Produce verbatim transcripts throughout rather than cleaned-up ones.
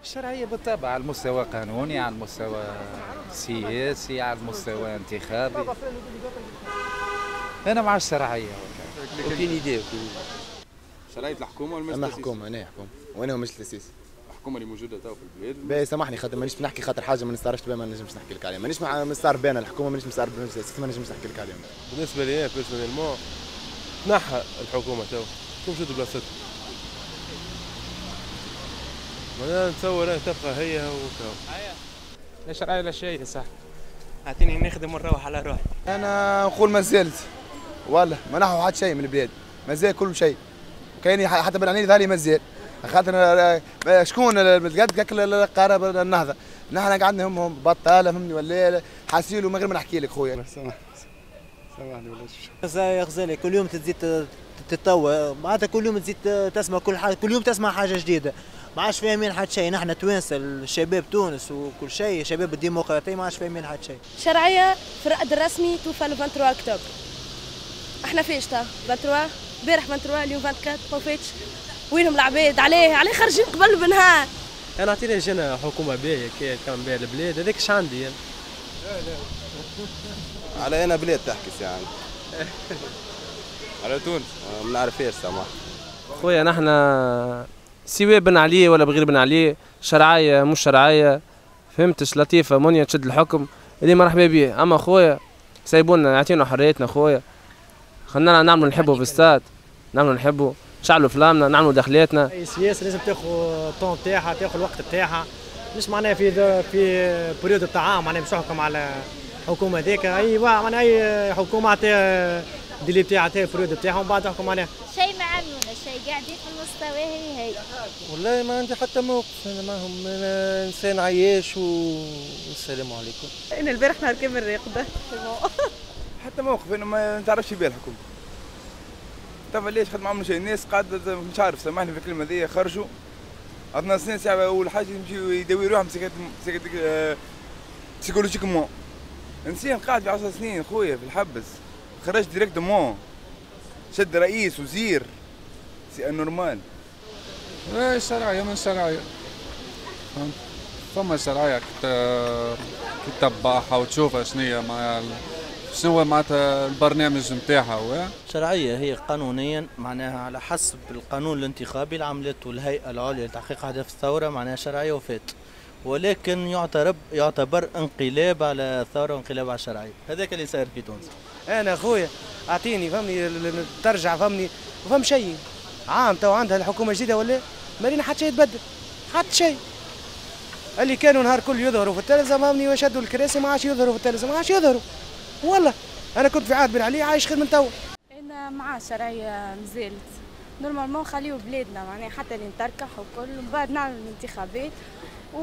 الشرعية بالطبع على المستوى القانوني، على المستوى السياسي، على المستوى الانتخابي. أنا مع الشرعية. وكين يديه وكين شرعية الحكومة ولا اما مجلس حكومه انا حكومه وانا هو مجلس التاسيس. الحكومة اللي موجودة تو في البلاد. باهي سامحني خاطر مانيش نحكي خاطر حاجه ما نستعرفش بها ما نجمش نحكي لك عليها، مانيش مستعرف بها الحكومه، مانيش مستعرف بها المجلس التاسيس ما نجمش نحكي لك عليهم. بالنسبه لي بيرسونيلمون تنحى الحكومه تو تكون شد بلاصتها. انا نتصور تبقى هي وكاو. لا شرعية لا شيء صح. اعطيني نخدم ونروح على روحي. انا نقول ما زالت والله ما نحو حتى شيء من البلاد، ما زال كل شيء كاين حتى بالعنين ذالي ما زال خاطر شكون قد كاك القرار النهضه نحن قعدنا هم هم بطاله فهمني ولا حاسيلو من غير ما نحكي لك خويا. سامحني ولا يا غزالي كل يوم تزيد تتطور معناتها كل يوم تزيد تسمع كل حاجه كل يوم تسمع حاجه جديده ما عادش فاهمين حتى شيء. نحن توانسه الشباب تونس وكل شيء شباب الديمقراطيه ما عادش فاهمين حتى شيء. شرعيه في الرائد الرسمي توفى ل ثلاثة وعشرين اكتوبر. احنا فيش تا ثلاثة وعشرين البارح ثلاثة وعشرين اليوم أربعة وعشرين ما فاتش. وينهم العباد عليه عليه خارجين قبل بنهار. انا اعطيني جينا حكومه باهيه كي كان بها البلاد هذاك اش عندي يعني. لا لا على انا بلاد تحكي يعني على تونس ما نعرفهاش سامح خويا نحن سواء بن علي ولا بغير بن علي شرعيه مش شرعيه فهمتش لطيفه منيا تشد الحكم اللي مرحبا بيه. اما خويا سايبونا يعطينا حريتنا خويا خلينا نعملوا نحبوا في الستاد نعملوا نحبوا نشعلوا فلامنا نعملوا دخلاتنا. اي سياسه لازم تاخذ الطون تاعها تاخذ الوقت تاعها مش معناها في في بريود الطعام معناها مش نحكم على الحكومه هذيك اي معناها اي حكومه تاع ديلي تاعها تاع البريود تاعها ومن بعد تحكم عليها. شيء ما عملونا شيء قاعدين في المستوى هي هي. والله ما عندي حتى موقف انا معهم انا انسان عياش والسلام عليكم. انا البارح نهار كامل راقده. حتى موقف انا ما نتعرفش بها الحكومة. طبعا ليش خد معهم شيء الناس قاعدة مش عارف سامحني في الكلمة ذي خرجوا عندنا سنين ساعة أول حاجة يمشيوا يداوي روحهم سيكولوجيكمون. إنسان قاعد في عشر سنين خويا في الحبس خرج ديريكتومون شد رئيس وزير سي نورمال. لا الشرعية من الشرعية فما شرعية تتبعها وتشوفها شنية مع شنو هو معناتها البرنامج نتاعها. شرعيه هي قانونيا معناها على حسب القانون الانتخابي اللي عملته الهيئه العليا لتحقيق اهداف الثوره معناها شرعيه وفات ولكن يعتبر يعتبر انقلاب على الثوره وانقلاب على الشرعيه هذاك اللي صاير في تونس. انا اخويا اعطيني فهمني ترجع فهمني فهم شيء عام تو عندها الحكومه الجديده ولا مالينا حتى شيء يتبدل حتى شيء. اللي كانوا نهار كل يظهروا في التلفزه فهمني ويشدوا الكراسي ما عادش يظهروا في التلفزه ما عادش يظهروا والله. انا كنت في عهد بن علي عايش خير من تو. انا مع الشرعيه مازالت نورمالمون خليو بلادنا معناها حتى اللي نتركح وكل ومن بعد نعمل الانتخابات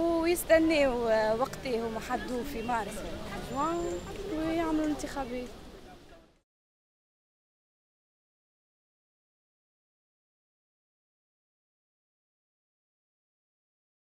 ويستناو وقتها هما حدوه في مارس ويعملوا الانتخابات.